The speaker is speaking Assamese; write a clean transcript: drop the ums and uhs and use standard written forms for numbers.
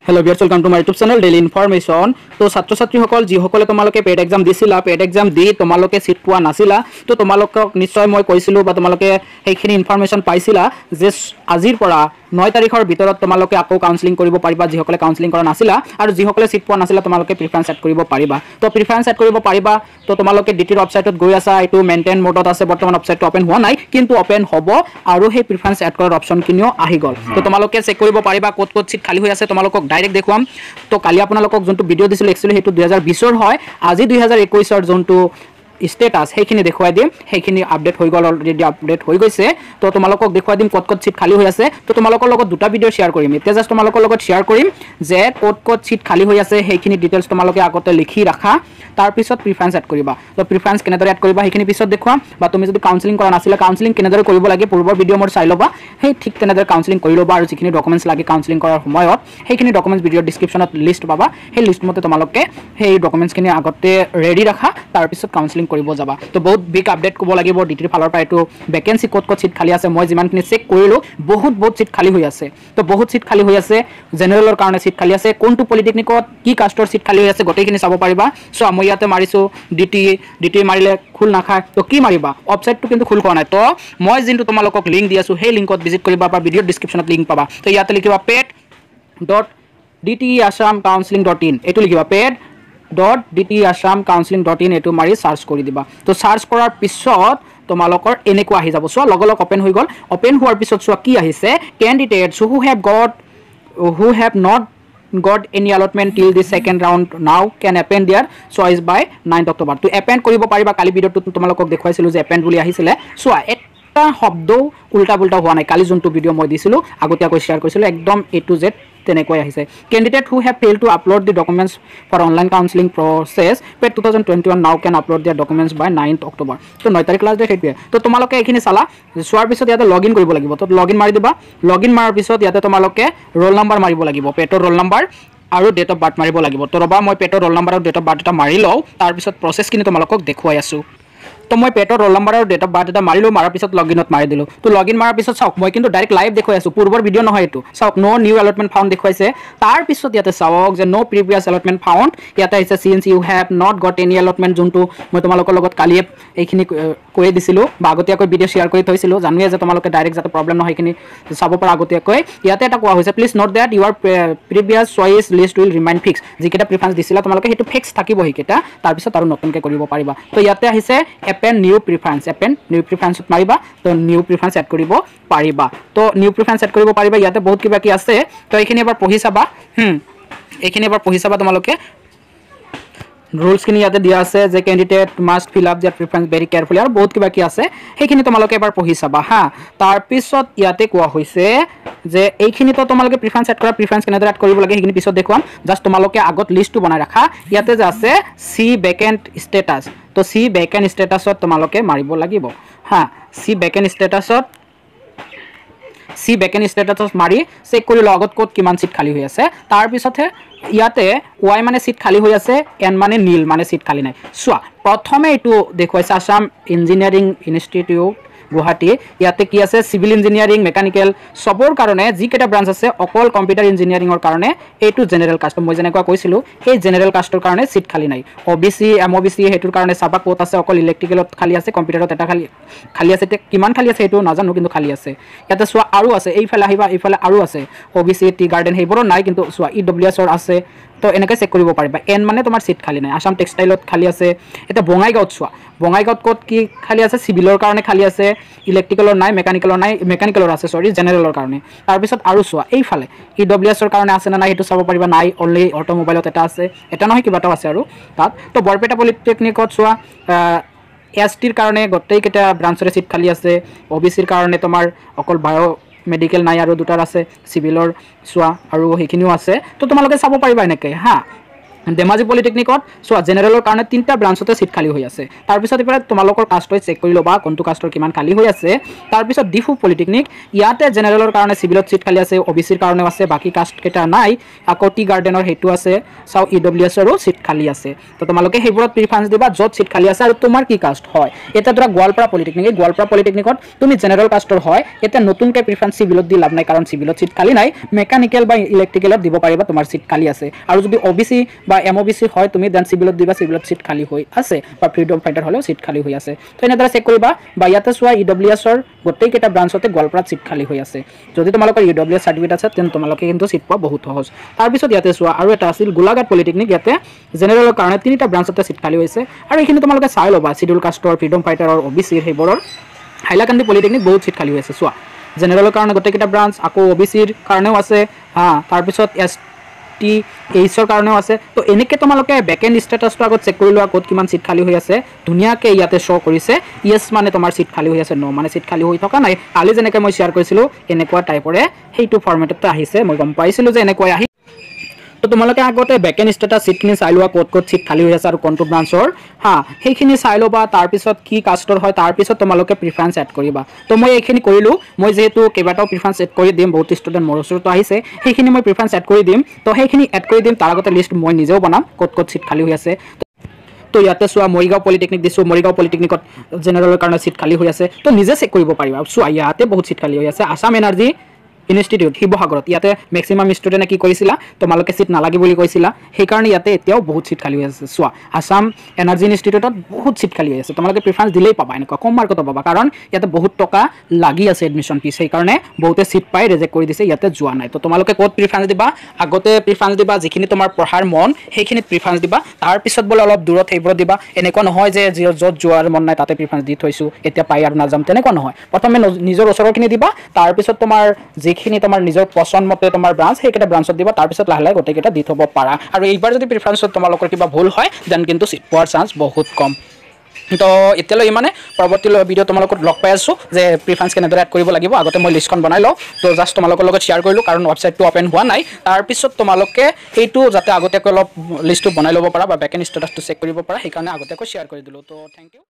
Hello viewers, welcome to my YouTube channel Daily Information. তো ছাত্র ছাত্রীসকল যিসকলে তোমালোকে পেড এক্সাম দিছিলা পেড এক্সাম দি তোমালোকে সিট পোৱা নাছিলা তো তোমালোকক নিশ্চয় মই কৈছিলো বা তোমালোকে সেইখিনি ইনফৰমেশন পাইছিলা যে আজিৰ পৰা 9 তাৰিখৰ ভিতৰত তোমালোকে আকৌ কাউন্সেলিং কৰিব পাৰিবা যিসকলে কাউন্সেলিং কৰা নাছিলা আৰু যিসকলে সিট পোৱা নাছিলা তোমালোকে প্ৰিফাৰেন্স এড কৰিব পাৰিবা তো প্ৰিফাৰেন্স এড কৰিব পাৰিবা তো তোমালোকে ডিটিৰ ওয়েবসাইটত গৈ আছা এটো মেইনটেইন মোডত আছে বৰ্তমান ওয়েবসাইটটো ওপেন হোৱা নাই কিন্তু ওপেন হ'ব আৰু সেই প্ৰিফাৰেন্স এড কৰাৰ অপচন কিনিও আহি গল তো তোমালোকে চেক কৰিব পাৰিবা ক'ত ক'ত সিট খালি হৈ আছে তোমালোকক ডাইৰেক্ট দেখুৱাম তো কালি আপোনালোকক যোনটো ভিডিও দিছিল একচুয়ালি হেতু 2020 ৰ হয় আজি 2021 ৰ যোনটো স্ট্যাটাস সেইখিনি দেখুৱাই দিম সেইখিনি আপডেট হৈ গল অলৰেডি আপডেট হৈ গৈছে তো তোমালোকক দেখুৱাই দিম ক'ত ক'ত সিট খালি হৈ আছে তো তোমালোকৰ লগত দুটা ভিডিও শেয়াৰ কৰিম এতিয়া জাস্ট তোমালোকৰ লগত শেয়াৰ কৰিম যে ক'ত ক'ত সিট খালি হৈ আছে সেইখিনি ডিটেইলছ তোমালোকে আগতে লিখি ৰাখা তাৰ পিছত প্ৰিফাৰেন্স এড কৰিবা তো প্ৰিফাৰেন্স কেনেদৰে এড কৰিবা সেইখিনি পিছত দেখুৱাম বা তুমি যদি কাউন্সেলিং কৰা নাছিলে কাউন্সেলিং কেনেদৰে কৰিব লাগে পূৰ্বৰ ভিডিও মোৰ চাই লবা সেই ঠিক তেনেদৰে কাউন্সেলিং কৰি লবা আৰু যিখিনি ডকুমেন্টছ লাগে কাউন্সেলিং কৰাৰ সময়ত সেইখিনি ডকুমেন্টছ ভিডিও ডেসক্ৰিপচনত লিষ্ট পাবা সেই লিষ্ট মতে তোমালোকে সেই ডকুমেন্টছখিনি আগতে ৰেডি ৰাখা তাৰ পিছত কাউন্সেলিং কৰিব যাবা তো বহুত বিগ আপডেট কব লাগিব ডিটিৰ ফালৰ পৰা এটো ভ্যাকেন্সি ক'ত ক'ত সিট খালি আছে মই যিমানখিনি চেক কৰিলো বহুত সিট খালি হৈ আছে তো বহুত সিট খালি হৈ আছে জেনাৰেলৰ কাৰণে সিট খালি আছে কোনটো পলিটেকনিকত কি কাষ্টৰ সিট খালি হৈ আছে গোটেইখিনি চাব পাৰিবা সো মই ইয়াতে মাৰিছো ডিটি মাৰিলে খুল নাখায় তো কি মাৰিবা ওয়েবসাইটটো কিন্তু খুল কোৱা নাই তো মই যিনটো তোমালোকক লিংক দি আছো সেই লিংকত ভিজিট কৰিবা বা ভিডিও ডেসক্ৰিপচনত লিংক পাবা তো ইয়াতে লিখিবা pet.dteassamcounseling.in এটো লিখিবা pet.dteassamcounseling.in এটো মাৰি সাৰ্চ কৰি দিবা তো সাৰ্চ কৰাৰ পিছত তোমালোকৰ এনেকুৱা আহি যাব সো লগলক ওপেন হৈ গল ওপেন হোৱাৰ পিছত সো কি আহিছে candidates who have not got any allotment till the second round now can append their choice by 9th October to append কৰিব পাৰিবা কালি ভিডিওটো তোমালোকক দেখুৱাইছিলো যে append বুলি আহিছিলে সো এটা শব্দ উল্টা পুল্টা হোৱা নাই কালি যোনটো ভিডিও মই দিছিলো আগতীয়াকৈ শেয়াৰ কৰিছিলো একদম A to Z তেনেকৈ আহিছে candidate who have failed to upload the documents for online counseling process PAT 2021 now can upload their documents by 9th October তো 9 তাৰিখ লাষ্ট ডেট হেইটোৱে তো তোমালোকে এইখিনি চালা সোৱাৰ পিছত ইয়াতে লগইন কৰিব লাগিব তো লগইন মাৰি দিবা লগইন মাৰাৰ পিছত ইয়াতে তোমালোকে ৰোল নম্বৰ মাৰিব লাগিব পেটৰ ৰোল নম্বৰ আৰু ডেট অফ বাৰ্থ মাৰিব লাগিব তো ৰবা মই পেটৰ ৰোল নম্বৰ আৰু ডেট অফ বাৰ্থ এটা মাৰি লও তাৰ পিছত প্ৰসেছখিনি তোমালোকক দেখুৱাই আছো তো মই পেটৰ ৰোল নম্বৰ আৰু ডেট অফ বাৰ্থ এটা মাৰিলো মাৰাৰ পিছত লগইনত মাৰি দিলো তো লগইন মাৰাৰ পিছত চাওক মই কিন্তু ডাইৰেক্ট লাইভ দেখুৱাই আছো পূৰ্বৰ ভিডিও নহয় এটো চাওক নো নিউ এলটমেন্ট ফাউন্ড দেখুৱাইছে তাৰ পিছত ইয়াতে চাওক যে নো প্ৰিভিয়াছ এলটমেন্ট ফাউন্ড ইয়াতে আছে since you have not got any allotment যোনটো মই তোমালোকৰ লগত কালি এইখিনি কৈ দিছিলো বা আগতীয়াকৈ ভিডিও শেয়াৰ কৰি থৈছিলো জানুৱে যে তোমালোকে ডাইৰেক্ট যাতে প্ৰবলেম নহয় এইখিনি চাব পৰা আগতীয়াকৈ ইয়াতে এটা কোৱা হৈছে please note that your previous choice list will remain fix যিকেটা প্ৰিফাৰেন্স দিছিলা তোমালোকে হেতু ফিক্স থাকিব হিকেটা তাৰ পিছত আৰু নতুনকৈ কৰিব পাৰিবা তো ইয়াতে আহিছে append new preference মাৰিবা তো নিউ প্ৰিফাৰেন্স এড কৰিব পাৰিবা তো নিউ প্ৰিফাৰেন্স এড কৰিব পাৰিবা ইয়াতে বহুত কিবা কি আছে তো এইখিনি এবাৰ পঢ়ি চাবা এইখিনি এবাৰ পঢ়ি চাবা তোমালোকে rules খিনি ইয়াতে দিয়া আছে যে candidate must fill up their preference very carefully আৰু বহুত কিবা কি আছে সেইখিনি তোমালোকে এবাৰ পঢ়ি চাবা হা তাৰ পিছত ইয়াতে কোৱা হৈছে যে এইখিনি তো তোমালোকে প্ৰিফাৰেন্স এড কৰা প্ৰিফাৰেন্স কেনেদৰে এড কৰিব লাগে সেইখিনি পিছত দেখুৱাম জাস্ট তোমালোকে আগত লিষ্টটো বনাই ৰাখা ইয়াতে যে আছে সি ভ্যাকেন্ট স্ট্যাটাস তো সি ভ্যাকেন্ট স্ট্যাটাসত তোমালোকে মাৰিব লাগিব হা সি ভ্যাকেন্ট স্ট্যাটাস মাৰি চেক কৰি লগত ক'ত কিমান সিট খালি হৈ আছে তাৰ পিছতে ইয়াতে ওয়াই মানে সিট খালি হৈ আছে এন মানে নীল মানে সিট খালি নাই সোৱা প্ৰথমে এটো দেখুৱাইছে আসাম ইঞ্জিনিয়াৰিং ইনষ্টিটিউট গুৱাহাটী ইয়াতে কি আছে সিভিল ইঞ্জিনিয়াৰিং মেকানিক্যাল সবৰ কাৰণে যি কেটা ব্ৰাঞ্চ আছে অকল কম্পিউটাৰ ইঞ্জিনিয়াৰিংৰ কাৰণে এটো জেনাৰেল কাষ্ট মই যেনেকুৱা কৈছিলো এই জেনাৰেল কাষ্টৰ কাৰণে সিট খালি নাই ওবিসি এমওবিসি হেতুৰ কাৰণে সাবা কোত আছে অকল ইলেক্ট্ৰিকেলত খালি আছে কম্পিউটাৰত এটা খালি আছে কিমান খালি আছে এটো নাজানো কিন্তু খালি আছে ইয়াতে সোৱা আৰু আছে এইফালে আহিবা এইফালে আৰু আছে ওবিসি টি গাৰ্ডেন হেইবোৰ নাই কিন্তু সোৱা ইডব্লিউএছ ৰ আছে তো এনেকৈ চেক কৰিব পাৰিবা এন মানে তোমাৰ সিট খালি নাই আসাম টেক্সটাইলত খালি আছে এটা বঙাইগাঁৱত সোৱা বঙাইগাঁৱত ক'ত কি খালি আছে সিভিলৰ কাৰণে খালি আছে ইলেক্ট্ৰিকেলৰ নাই মেকানিকেলৰ আছে সৰি জেনাৰেলৰ কাৰণে তাৰ পিছত আৰু সোৱা এইফালে ইডব্লিউএছ ৰ কাৰণে আছে না নাই হেতু চাব পাৰিবা নাই অনলি অটোমোবাইলত এটা আছে এটা নহয় কিবাটাও আছে আৰু তাত তো বৰপেটা পলিটেকনিকত সোৱা এছটিৰ কাৰণে গোটেইকেইটা ব্ৰাঞ্চৰে সিট খালি আছে ওবিসিৰ কাৰণে তোমাৰ অকল বায়ো মেডিকেল নাই আৰু দুটাৰ আছে সিভিলৰ সোৱা আৰু হেখিনিও আছে তো তোমালোকে চাব পাৰিবা এনেকৈ হা ধেমাজি পলিটেকনিকত চোৱা জেনেৰেলৰ কাৰণে 3টা ব্ৰাঞ্চতে সিট খালি হৈ আছে তাৰ পিছত ইফালে তোমালোকৰ কাষ্টৰ চেক কৰি লবা কোনটো কাষ্টৰ কিমান খালি হৈ আছে তাৰ পিছত ডিফু পলিটেকনিক ইয়াতে জেনেৰেলৰ কাৰণে সিভিলত সিট খালি আছে ওবিসিৰ কাৰণেও আছে বাকি কাষ্ট কেটা নাই আকৌ টি গাৰ্ডেনৰ হেতু আছে চাও ইডব্লিউএছ ৰো সিট খালি আছে তো তোমালোকে হেইবোৰত প্ৰিফাৰেন্স দিবা যত সিট খালি আছে আৰু তোমাৰ কি কাষ্ট হয় এটা ধৰা গোৱালপাৰা পলিটেকনিকত তুমি জেনেৰেল কাষ্টৰ হয় এটা নতুনকে প্ৰিফাৰেন্স সিভিলত দি লাভ নাই কাৰণ সিভিলত সিট খালি নাই মেকানিক্যাল বা ইলেক্ট্ৰিকেলত দিব পাৰিবা তোমাৰ সিট খালি আছে আৰু যদি ওবিসি বা এমওবিসি হয় তুমি দেন সিভিলত দিবা সিভিলত সিট খালি হৈ আছে বা ফ্রিডম ফাইটার হলেও সিট খালি হৈ আছে তো এনেদৰে চেক কৰিবা বা ইয়াতে চোৱা ইডব্লিউএছ ৰ গোটেই কেটা ব্ৰাঞ্চতে গোৱালপাৰাত সিট খালি হৈ আছে যদি তোমালোকৰ ইডব্লিউএছ সাৰ্টিফিকেট আছে তেন তোমালোকে কিন্তু সিট পোৱা বহুত সহজ তাৰ পিছত ইয়াতে চোৱা আৰু এটা আছিল গোলাঘাট পলিটেকনিক ইয়াতে জেনেৰেলৰ কাৰণে 3টা ব্ৰাঞ্চতে সিট খালি হৈছে আৰু এইখিনি তোমালোকে চাই লবা শিডিউল কাষ্টৰ ফ্রিডম ফাইটাৰৰ ওবিসিৰ হেবোৰৰ হাইলাকান্দি পলিটেকনিক বহুত সিট খালি হৈছে চোৱা জেনেৰেলৰ কাৰণে গোটেই কেটা ব্ৰাঞ্চ আকৌ ওবিসিৰ কাৰণেও আছে তাৰ পিছত টি এইচৰ কাৰণেও আছে তো এনেকে তোমালোকে ব্যাকএন্ড স্ট্যাটাসটো আগত চেক কৰি লোৱা ক'ত কিমান সিট খালি হৈ আছে ধুনিয়াকে ইয়াতে শো কৰিছে ইয়েস মানে তোমাৰ সিট খালি হৈ আছে নো মানে সিট খালি হৈ থকা নাই কালি যেনেকৈ মই শেয়াৰ কৰিছিলো এনেকুৱা টাইপৰে হেইটো ফৰমেটত আহিছে মই গম পাইছিলো যে এনেকৈ আহি তো তোমালোকে আগতে ব্যাকএন্ড স্ট্যাটাস সিটখিনি চাই লোৱা ক'ত সিট খালি হৈ আছে আৰু কোনটো ব্ৰাঞ্চৰ সেইখিনি চাই লবা তাৰ পিছত কি কাষ্টৰ হয় তাৰ পিছত তোমালোকে প্ৰিফাৰেন্স এড কৰিবা তো মই এইখিনি কৰিলো মই যেহেতু কেইবাটাও প্ৰিফাৰেন্স এড কৰি দিম বহুত ষ্টুডেন্ট মোৰ ওচৰত আহিছে সেইখিনি মই প্ৰিফাৰেন্স এড কৰি দিম তো সেইখিনি এড কৰি দিম তাৰ আগতে লিষ্ট মই নিজেও বনাম ক'ত সিট খালি হৈ আছে তো ইয়াতে চোৱা মৰিগাঁও পলিটেকনিক দিছো মৰিগাঁও পলিটেকনিকত জেনেৰেলৰ কাৰণে সিট খালি হৈ আছে তো নিজে চেক কৰিব পাৰিবা চোৱা ইয়াতে বহুত সিট খালি হৈ আছে আসাম এনাৰ্জি ইনষ্টিটিউট শিৱসাগৰত ইয়াতে ম্যাক্সিমাম ষ্টুডেন্টে কি কৰিছিলা তোমালোকে সিট নালাগি বুলি কৈছিলা সেই কাৰণে ইয়াতে এতিয়াও বহুত সিট খালি হৈ আছে চোৱা আসাম এনাৰ্জি ইনষ্টিটিউটত বহুত সিট খালি হৈ আছে তোমালোকে প্ৰিফাৰেন্স দিলেই পাবা এনেকুৱা কম মাৰ্কত পাবা কাৰণ ইয়াতে বহুত টকা লাগি আছে এডমিশন ফিজ সেই কাৰণে বহুতে সিট পাই ৰিজেক্ট কৰি দিছে ইয়াতে যোৱা নাই তো তোমালোকে ক'ত প্ৰিফাৰেন্স দিবা আগতে প্ৰিফাৰেন্স দিবা যিখিনি তোমাৰ পঢ়াৰ মন সেইখিনিত প্ৰিফাৰেন্স দিবা তাৰ পিছত বলে অলপ দূৰত হেইবোৰ দিবা এনেকুৱা নহয় যে যত যোৱাৰ মন নাই তাতে প্ৰিফাৰেন্স দি থৈছো এতিয়া পাই আৰু নাযাম তেনেকুৱা নহয় প্ৰথমে নিজৰ ওচৰৰখিনি দিবা তাৰ পিছত তোমাৰ যিখিনি তোমাৰ নিজৰ পছন্দ মতে তোমাৰ ব্ৰাঞ্চ সেইকেটা ব্ৰাঞ্চত দিবা তাৰ পিছত লাহে গোটেই কেটা দি থব পাৰা আৰু এইবাৰ যদি প্ৰিফাৰেন্সত তোমালোকৰ কিবা ভুল হয় দেন কিন্তু সিট পোৱাৰ চান্স বহুত কম তো এতিয়ালৈ ইমানে পৰৱৰ্তী ভিডিও তোমালোকক লগ পাই আছো যে প্ৰিফাৰেন্স কেনেদৰে এড কৰিব লাগিব আগতে মই লিষ্টখন বনাই লওঁ তো জাষ্ট তোমালোকৰ লগত শেয়াৰ কৰিলো কাৰণ ৱেবসাইটটো ওপেন হোৱা নাই তাৰ পিছত তোমালোকে এইটো যাতে আগতে অলপ লিষ্টটো বনাই ল'ব পাৰা বা ব্যাকএন্ড স্ট্যাটাসটো চেক কৰিব পাৰা সেই কাৰণে আগতে শেয়াৰ কৰি দিলো তো থ্যাংক ইউ